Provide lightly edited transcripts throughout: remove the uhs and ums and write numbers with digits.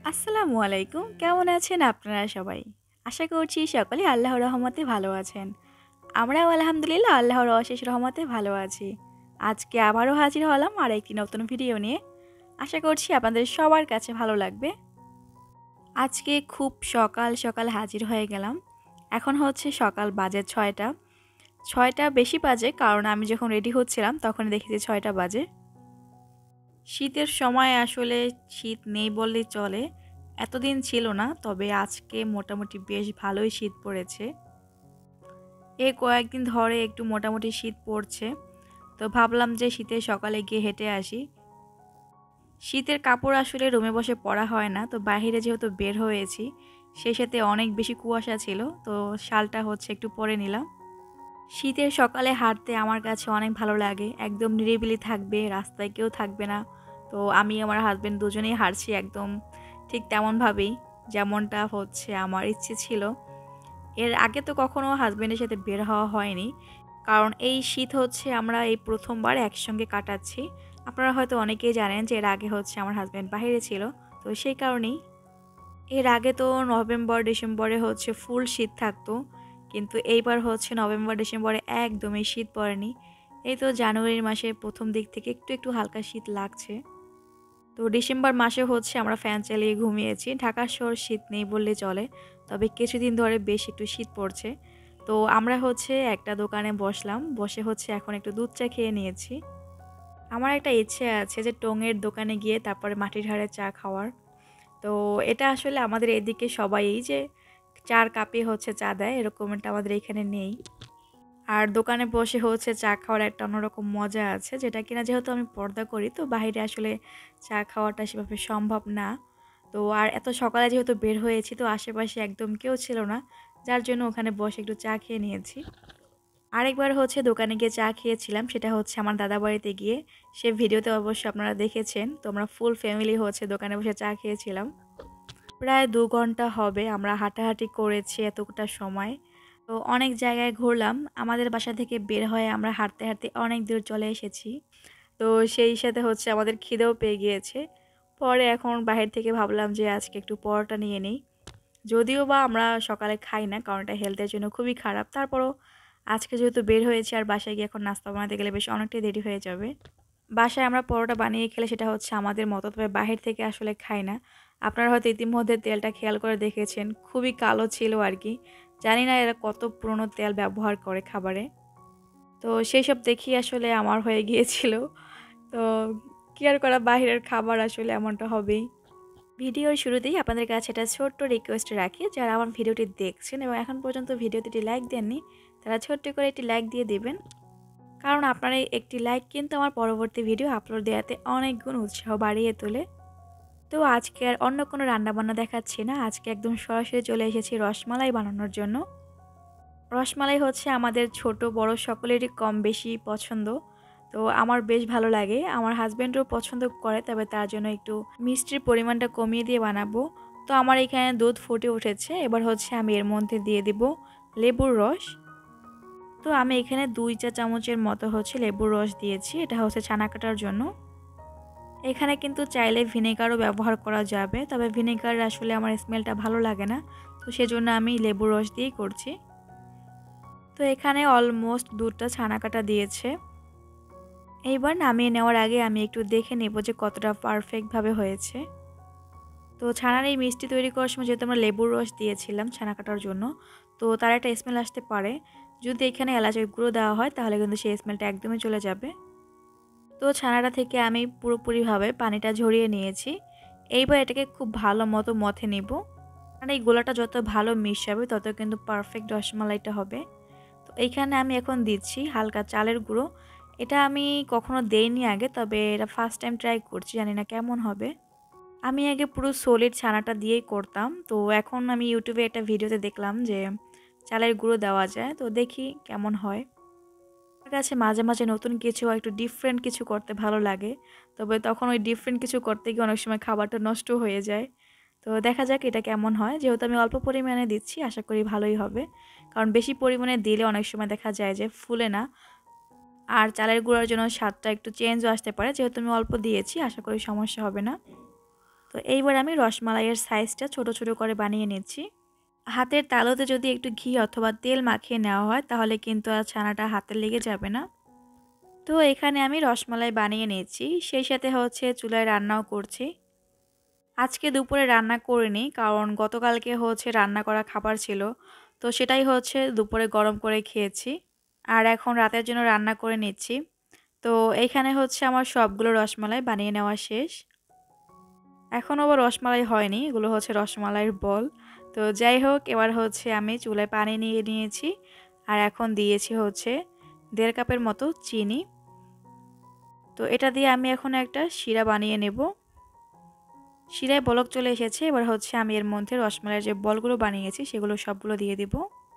আসসালামু আলাইকুম, কেমন আছেন আপনারা সবাই? আশা করছি সকলে আল্লাহর রহমতে ভালো আছেন। আমরাও আলহামদুলিল্লাহ আল্লাহর অশেষ রহমতে ভালো আছি। আজকে আবারও হাজির হলাম আরেকটি নতুন ভিডিও নিয়ে। আশা করছি আপনাদের সবার কাছে ভালো লাগবে। আজকে খুব সকাল সকাল হাজির হয়ে গেলাম। এখন হচ্ছে সকাল বাজে ৬টা। ৬টা বেশি বাজে, কারণ আমি যখন রেডি হচ্ছিলাম তখন দেখি যে ৬টা বাজে। শীতের সময় আসলে শীত নেই বললেই চলে। এতদিন ছিল না, তবে আজকে মোটামুটি বেশ ভালোই শীত পড়েছে। এই কয়েকদিন ধরে একটু মোটামুটি শীত পড়ছে। তো ভাবলাম যে শীতের সকালে গিয়ে হেঁটে আসি। শীতের কাপড় আসলে রুমে বসে পরা হয় না, তো বাইরে যেহেতু বের হয়েছি সেই সাথে অনেক বেশি কুয়াশা ছিল, তো শালটা হচ্ছে একটু পরে নিলাম। শীতের সকালে হাঁটতে আমার কাছে অনেক ভালো লাগে। একদম নিরিবিলি থাকবে, রাস্তায় কেউ থাকবে না। তো আমি আমার হাজব্যান্ড দুজনেই হাঁটছি একদম ঠিক তেমনভাবেই, যেমনটা হচ্ছে আমার ইচ্ছে ছিল। এর আগে তো কখনো হাজব্যান্ডের সাথে বের হওয়া হয়নি, কারণ এই শীত হচ্ছে আমরা এই প্রথমবার একসঙ্গে কাটাচ্ছি। আপনারা হয়তো অনেকেই জানেন যে এর আগে হচ্ছে আমার হাজব্যান্ড বাইরে ছিল, তো সেই কারণেই। এর আগে তো নভেম্বর ডিসেম্বরে হচ্ছে ফুল শীত থাকতো, কিন্তু এইবার হচ্ছে নভেম্বর ডিসেম্বরে একদমই শীত পড়েনি। এই তো জানুয়ারির মাসে প্রথম দিক থেকে একটু একটু হালকা শীত লাগছে। তো ডিসেম্বর মাসে হচ্ছে আমরা ফ্যান চালিয়ে ঘুমিয়েছি। ঢাকা শহর শীত নেই বললে চলে, তবে কিছুদিন ধরে বেশ একটু শীত পড়ছে। তো আমরা হচ্ছে একটা দোকানে বসলাম, বসে হচ্ছে এখন একটু দুধ চা খেয়ে নিয়েছি। আমার একটা ইচ্ছে আছে যে টঙের দোকানে গিয়ে তারপরে মাটির হাঁড়ে চা খাওয়ার। তো এটা আসলে আমাদের এদিকে সবাই এই যে ৪ কাপে হচ্ছে চা দেয়, এরকমটা আমাদের এখানে নেই। আর দোকানে বসে হচ্ছে চা খাওয়ার একটা অন্যরকম মজা আছে, যেটা কিনা যেহেতু আমি পর্দা করি, তো বাইরে আসলে চা খাওয়াটা সেভাবে সম্ভব না। তো আর এত সকালে যেহেতু বের হয়েছি, তো আশেপাশে একদম কেউ ছিল না, যার জন্য ওখানে বসে একটু চা খেয়ে নিয়েছি। আরেকবার হচ্ছে দোকানে গিয়ে চা খেয়েছিলাম, সেটা হচ্ছে আমার দাদা বাড়িতে গিয়ে। সে ভিডিওতে অবশ্যই আপনারা দেখেছেন। তো আমরা ফুল ফ্যামিলি হচ্ছে দোকানে বসে চা খেয়েছিলাম। প্রায় ২ ঘন্টা হবে আমরা হাঁটাহাঁটি করেছি এতটা সময়। তো অনেক জায়গায় ঘুরলাম। আমাদের বাসা থেকে বের হয়ে আমরা হাঁটতে হাঁটতে অনেক দূর চলে এসেছি। তো সেই সাথে হচ্ছে আমাদের খিদেও পেয়ে গিয়েছে। পরে এখন বাহির থেকে ভাবলাম যে আজকে একটু পরোটা নিয়ে নিই। যদিও বা আমরা সকালে খাই না, কারণ এটা হেলথের জন্য খুবই খারাপ। তারপরও আজকে যেহেতু বের হয়েছি, আর বাসায় গিয়ে এখন নাস্তা বানাতে গেলে বেশ অনেকটাই দেরি হয়ে যাবে। বাসায় আমরা পরোটা বানিয়ে খেলে সেটা হচ্ছে আমাদের মতো, তবে বাহির থেকে আসলে খাই না। আপনারা হয়তো ইতিমধ্যে তেলটা খেয়াল করে দেখেছেন, খুবই কালো ছিল আর কি। জানি না এরা কত পুরনো তেল ব্যবহার করে খাবারে। তো সেই সব দেখি আসলে আমার হয়ে গিয়েছিল। তো কি আর করা, বাহিরের খাবার আসলে এমনটা হবেই। ভিডিওর শুরুতেই আপনাদের কাছে একটা ছোট্ট রিকোয়েস্ট রাখি, যারা আমার ভিডিওটি দেখছেন এবং এখন পর্যন্ত ভিডিওতে একটি লাইক দেননি, তারা ছোট্ট করে একটি লাইক দিয়ে দেবেন। কারণ আপনার এই একটি লাইক কিন্তু আমার পরবর্তী ভিডিও আপলোড দেওয়াতে অনেক গুণ উৎসাহ বাড়িয়ে তোলে। তো আজকে আর অন্য কোনো রান্নাবান্না দেখাচ্ছি না, আজকে একদম সরাসরি চলে এসেছি রসমালাই বানানোর জন্য। রসমালাই হচ্ছে আমাদের ছোট বড় সকলেরই কম বেশি পছন্দ। তো আমার বেশ ভালো লাগে, আমার হাজব্যান্ডও পছন্দ করে, তবে তার জন্য একটু মিষ্টির পরিমাণটা কমিয়ে দিয়ে বানাবো। তো আমার এখানে দুধ ফুটে উঠেছে, এবার হচ্ছে আমি এর মধ্যে দিয়ে দিব লেবুর রস। তো আমি এখানে ২ চা চামচের মতো হচ্ছে লেবুর রস দিয়েছি, এটা হচ্ছে ছানা কাটার জন্য। এখানে কিন্তু চাইলে ভিনেগারও ব্যবহার করা যাবে, তবে ভিনেগার আসলে আমার স্মেলটা ভালো লাগে না, তো সেজন্য আমি লেবুর রস দিয়েই করছি। তো এখানে অলমোস্ট দুধটা ছানা কাটা দিয়েছে। এইবার নামিয়ে নেওয়ার আগে আমি একটু দেখে নেব যে কতটা পারফেক্টভাবে হয়েছে। তো ছানার এই মিষ্টি তৈরি করার সময় যেহেতু আমরা লেবুর রস দিয়েছিলাম ছানা কাটার জন্য, তো তার একটা স্মেল আসতে পারে। যদি এখানে এলাচের গুঁড়ো দেওয়া হয় তাহলে কিন্তু সেই স্মেলটা একদমই চলে যাবে। তো ছানাটা থেকে আমি পুরোপুরিভাবে পানিটা ঝরিয়ে নিয়েছি। এইবার এটাকে খুব ভালো মতো মথে নিব। মানে এই গোলাটা যত ভালো মিশাবে তত কিন্তু পারফেক্ট রসমালাইটা হবে। তো এইখানে আমি এখন দিচ্ছি হালকা চালের গুঁড়ো। এটা আমি কখনো দেইনি আগে, তবে এটা ফার্স্ট টাইম ট্রাই করছি, জানি না কেমন হবে। আমি আগে পুরো সলিড ছানাটা দিয়েই করতাম, তো এখন আমি ইউটিউবে একটা ভিডিওতে দেখলাম যে চালের গুঁড়ো দেওয়া যায়, তো দেখি কেমন হয়। আমার কাছে মাঝে মাঝে নতুন কিছু একটু ডিফারেন্ট কিছু করতে ভালো লাগে, তবে তখন ওই ডিফারেন্ট কিছু করতে গিয়ে অনেক সময় খাবারটা নষ্ট হয়ে যায়। তো দেখা যাক এটা কেমন হয়, যেহেতু আমি অল্প পরিমাণে দিচ্ছি আশা করি ভালোই হবে। কারণ বেশি পরিমাণে দিলে অনেক সময় দেখা যায় যে ফুলে না, আর চালের গুঁড়ার জন্য স্বাদটা একটু চেঞ্জও আসতে পারে। যেহেতু আমি অল্প দিয়েছি আশা করি সমস্যা হবে না। তো এইবার আমি রসমালাইয়ের সাইজটা ছোট ছোট করে বানিয়ে নিচ্ছি। হাতের তালুতে যদি একটু ঘি অথবা তেল মাখিয়ে নেওয়া হয় তাহলে কিন্তু আর ছানাটা হাতে লেগে যাবে না। তো এখানে আমি রসমালাই বানিয়ে নিয়েছি, সেই সাথে হচ্ছে চুলায় রান্নাও করছি। আজকে দুপুরে রান্না করিনি, কারণ গতকালকে হচ্ছে রান্না করা খাবার ছিল, তো সেটাই হচ্ছে দুপুরে গরম করে খেয়েছি। আর এখন রাতের জন্য রান্না করে নিচ্ছি। তো এইখানে হচ্ছে আমার সবগুলো রসমালাই বানিয়ে নেওয়া শেষ। এখন আবার রসমালাই হয়নি, এগুলো হচ্ছে রসমালাইয়ের বল। তো যাই হোক, এবার হচ্ছে আমি চুলায় পানি নিয়ে নিয়েছি আর এখন দিয়েছি হচ্ছে 1.5 কাপের মতো চিনি। তো এটা দিয়ে আমি এখন একটা শিরা বানিয়ে নেব। শিরায় বলক চলে এসেছে, এবার হচ্ছে আমি এর মধ্যে রসমালাইয়ের যে বলগুলো বানিয়েছি সেগুলো সবগুলো দিয়ে দিব।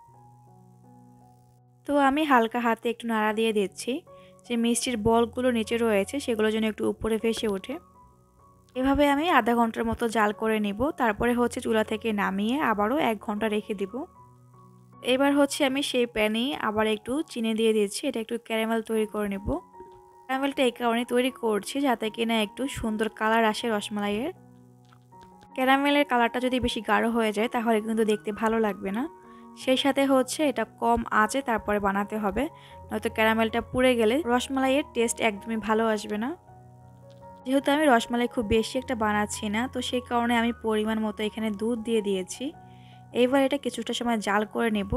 তো আমি হালকা হাতে একটু নাড়া দিয়ে দিচ্ছি, যে মিষ্টির বলগুলো নিচে রয়েছে সেগুলো যেন একটু উপরে ভেসে ওঠে। এভাবে আমি আধা ঘন্টার মতো জাল করে নিব, তারপরে হচ্ছে চুলা থেকে নামিয়ে আবারও 1 ঘন্টা রেখে দিব। এবার হচ্ছে আমি সেই প্যানেই আবার একটু চিনি দিয়ে দিচ্ছি, এটা একটু ক্যারামেল তৈরি করে নেব। ক্যারামেলটা এই কারণে তৈরি করছি যাতে কিনা একটু সুন্দর কালার আসে রসমালাইয়ের। ক্যারামেলের কালারটা যদি বেশি গাঢ় হয়ে যায় তাহলে কিন্তু দেখতে ভালো লাগবে না। সেই সাথে হচ্ছে এটা কম আঁচে তারপরে বানাতে হবে, নয়তো ক্যারামেলটা পুড়ে গেলে রসমালাইয়ের টেস্ট একদমই ভালো আসবে না। যেহেতু আমি রসমালাই খুব বেশি একটা বানাচ্ছি না, তো সেই কারণে আমি পরিমাণ মতো এখানে দুধ দিয়ে দিয়েছি। এইবার এটা কিছুটা সময় জাল করে নেব।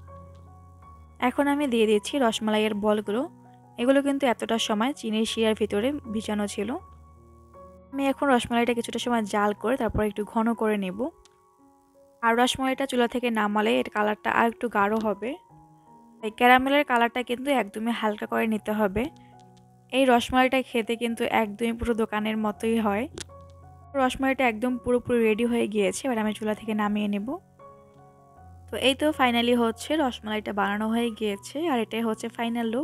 এখন আমি দিয়ে দিচ্ছি রসমালাইয়ের বলগুলো। এগুলো কিন্তু এতটা সময় চিনির শিরার ভিতরে ভিজানো ছিল। আমি এখন রসমালাইটা কিছুটা সময় জাল করে তারপর একটু ঘন করে নেব। আর রসমালাইটা চুলা থেকে নামালে এর কালারটা আর একটু গাঢ় হবে। এই ক্যারামেলের কালারটা কিন্তু একদমই হালকা করে নিতে হবে। এই রসমালাইটা খেতে কিন্তু একদমই পুরো দোকানের মতোই হয়। রসমালাইটা একদম পুরোপুরি রেডি হয়ে গিয়েছে, এবার আমি চুলা থেকে নামিয়ে নেব। তো এই তো ফাইনালি হচ্ছে রসমালাইটা বানানো হয়ে গিয়েছে, আর এটাই হচ্ছে ফাইনাল লুক।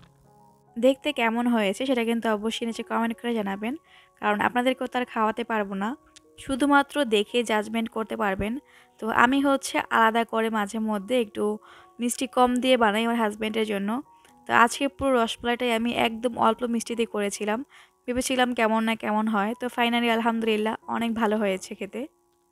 দেখতে কেমন হয়েছে সেটা কিন্তু অবশ্যই নিচে কমেন্ট করে জানাবেন, কারণ আপনাদেরকেও তার খাওয়াতে পারবো না, শুধুমাত্র দেখে জাজমেন্ট করতে পারবেন। তো আমি হচ্ছে আলাদা করে মাঝে মধ্যে একটু মিষ্টি কম দিয়ে বানাই আমার হাজব্যান্ডের জন্য। তো আজকে পুরো রসমালাইটাই আমি একদম অল্প মিষ্টি দিয়ে করেছিলাম, ভেবেছিলাম কেমন না কেমন হয়, তো ফাইনালি আলহামদুলিল্লাহ অনেক ভালো হয়েছে খেতে।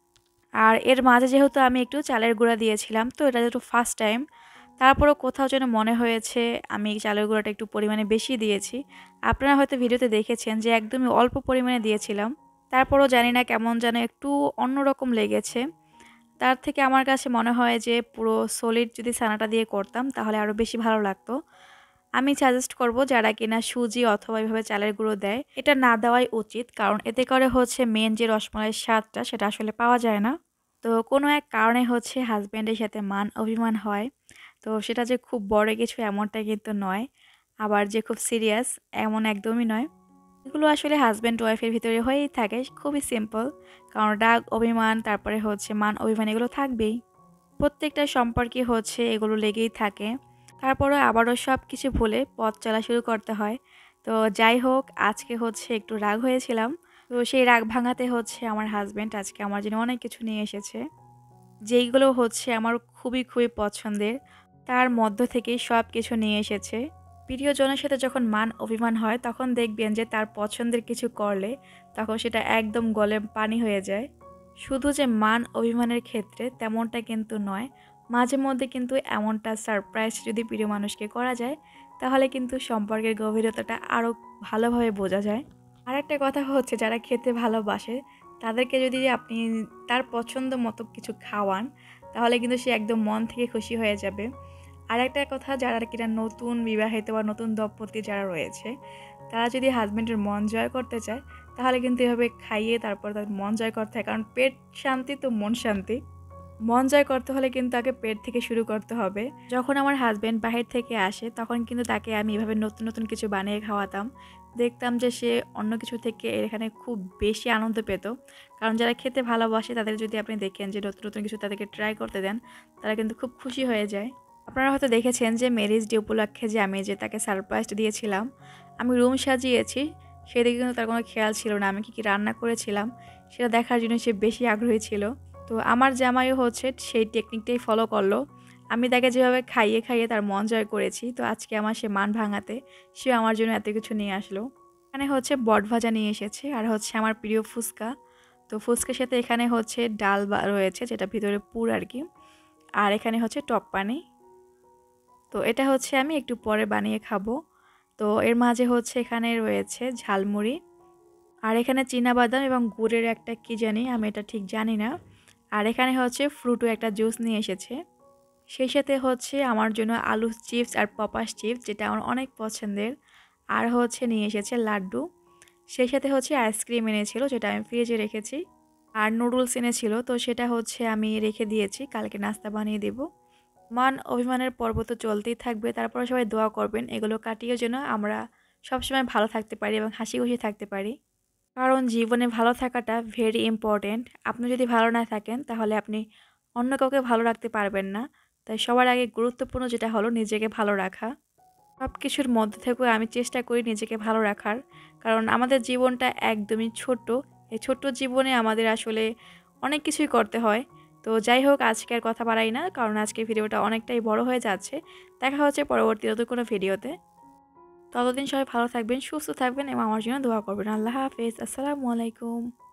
আর এর মাঝে যেহেতু আমি একটু চালের গুঁড়া দিয়েছিলাম, তো এটা যেহেতু ফার্স্ট টাইম, তারপরও কোথাও যেন মনে হয়েছে আমি চালের গুঁড়াটা একটু পরিমাণে বেশি দিয়েছি। আপনারা হয়তো ভিডিওতে দেখেছেন যে একদমই অল্প পরিমাণে দিয়েছিলাম, তারপরও জানি না কেমন যেন একটু অন্যরকম লেগেছে। তার থেকে আমার কাছে মনে হয় যে পুরো সলিড যদি ছানাটা দিয়ে করতাম তাহলে আরও বেশি ভালো লাগতো। আমি সাজেস্ট করব যারা কিনা সুজি অথবা এভাবে চালের গুঁড়ো দেয়, এটা না দেওয়াই উচিত, কারণ এতে করে হচ্ছে মেন যে রসমালাইয়ের স্বাদটা সেটা আসলে পাওয়া যায় না। তো কোনো এক কারণে হচ্ছে হাজব্যান্ডের সাথে মান অভিমান হয়, তো সেটা যে খুব বড় কিছু এমনটা কিন্তু নয়, আবার যে খুব সিরিয়াস এমন একদমই নয়। এগুলো আসলে হাজব্যান্ড ওয়াইফের ভিতরে হয়েই থাকে, খুবই সিম্পল। কারণ রাগ অভিমান তারপরে হচ্ছে মান অভিমান এগুলো থাকবেই, প্রত্যেকটা সম্পর্কে হচ্ছে এগুলো লেগেই থাকে। তারপরে আবারও সব কিছু ভুলে পথ চলা শুরু করতে হয়। তো যাই হোক, আজকে হচ্ছে একটু রাগ হয়েছিলাম, তো সেই রাগ ভাঙাতে হচ্ছে আমার হাজব্যান্ড আজকে আমার জন্য অনেক কিছু নিয়ে এসেছে, যেইগুলো হচ্ছে আমার খুবই খুবই পছন্দের। তার মধ্য থেকেই সব কিছু নিয়ে এসেছে। প্রিয়জনের সাথে যখন মান অভিমান হয় তখন দেখবেন যে তার পছন্দের কিছু করলে তখন সেটা একদম গলে পানি হয়ে যায়। শুধু যে মান অভিমানের ক্ষেত্রে তেমনটা কিন্তু নয়, মাঝে মধ্যে কিন্তু এমনটা সারপ্রাইজ যদি প্রিয় মানুষকে করা যায় তাহলে কিন্তু সম্পর্কের গভীরতাটা আরও ভালোভাবে বোঝা যায়। আর একটা কথা হচ্ছে, যারা খেতে ভালোবাসে তাদেরকে যদি আপনি তার পছন্দ মতো কিছু খাওয়ান তাহলে কিন্তু সে একদম মন থেকে খুশি হয়ে যাবে। আর একটা কথা, যারা কিনা নতুন বিবাহিত বা নতুন দম্পতি যারা রয়েছে তারা যদি হাজব্যান্ডের মন জয় করতে চায় তাহলে কিন্তু এভাবে খাইয়ে তারপর তার মন জয় করতে হয়, কারণ পেট শান্তি তো মন শান্তি। মন জয় করতে হলে কিন্তু তাকে পেট থেকে শুরু করতে হবে। যখন আমার হাজব্যান্ড বাহির থেকে আসে তখন কিন্তু তাকে আমি এভাবে নতুন নতুন কিছু বানিয়ে খাওয়াতাম, দেখতাম যে সে অন্য কিছু থেকে এখানে খুব বেশি আনন্দ পেত। কারণ যারা খেতে ভালোবাসে তাদের যদি আপনি দেখেন যে নতুন নতুন কিছু তাদেরকে ট্রাই করতে দেন, তারা কিন্তু খুব খুশি হয়ে যায়। আপনারা হয়তো দেখেছেন যে ম্যারেজ ডে উপলক্ষে যে আমি যে তাকে সারপ্রাইজ দিয়েছিলাম, আমি রুম সাজিয়েছি, সেদিকে কিন্তু তার কোনো খেয়াল ছিল না আমি কী কী রান্না করেছিলাম সেটা দেখার জন্য সে বেশি আগ্রহী ছিল। তো আমার জামাইও হচ্ছে সেই টেকনিকটাই ফলো করলো। আমি তাকে যেভাবে খাইয়ে খাইয়ে তার মন জয় করেছি, তো আজকে আমার সে মান ভাঙাতে সে আমার জন্য এত কিছু নিয়ে আসলো। এখানে হচ্ছে বট ভাজা নিয়ে এসেছে আর হচ্ছে আমার প্রিয় ফুচকা। তো ফুচকার সাথে এখানে হচ্ছে ডাল রয়েছে, যেটা ভিতরে পুর আর কি। আর এখানে হচ্ছে টক পানি। তো এটা হচ্ছে আমি একটু পরে বানিয়ে খাবো। তো এর মাঝে হচ্ছে এখানে রয়েছে ঝালমুড়ি। আর এখানে চীনাবাদাম এবং গুড়ের একটা কি জানি, আমি এটা ঠিক জানি না। আর এখানে হচ্ছে ফ্রুটও একটা জুস নিয়ে এসেছে। সেই সাথে হচ্ছে আমার জন্য আলু চিপস আর পপাস চিপস, যেটা আমার অনেক পছন্দের। আর হচ্ছে নিয়ে এসেছে লাড্ডু। সেই সাথে হচ্ছে আইসক্রিম এনেছিল, যেটা আমি ফ্রিজে রেখেছি। আর নুডলস এনেছিল, তো সেটা হচ্ছে আমি রেখে দিয়েছি, কালকে নাস্তা বানিয়ে দেব। মান অভিমানের পর্ব তো চলতেই থাকবে, তারপরে সবাই দোয়া করবেন এগুলো কাটিয়ে যেন আমরা সবসময় ভালো থাকতে পারি এবং হাসি খুশি থাকতে পারি। কারণ জীবনে ভালো থাকাটা ভেরি ইম্পর্ট্যান্ট। আপনি যদি ভালো না থাকেন তাহলে আপনি অন্য কাউকে ভালো রাখতে পারবেন না। তাই সবার আগে গুরুত্বপূর্ণ যেটা হলো নিজেকে ভালো রাখা। সব কিছুর মধ্যে থেকেও আমি চেষ্টা করি নিজেকে ভালো রাখার, কারণ আমাদের জীবনটা একদমই ছোট্ট। এই ছোট্ট জীবনে আমাদের আসলে অনেক কিছুই করতে হয়। তো যাই হোক, আজকে আর কথা বাড়াই না, কারণ আজকে ভিডিওটা অনেকটাই বড় হয়ে যাচ্ছে। দেখা হচ্ছে পরবর্তী নতুন কোনো ভিডিওতে। ততদিন সবাই ভালো থাকবেন, সুস্থ থাকবেন এবং আমার জন্য দোয়া করবেন। আল্লাহ হাফেজ। আসসালামু আলাইকুম।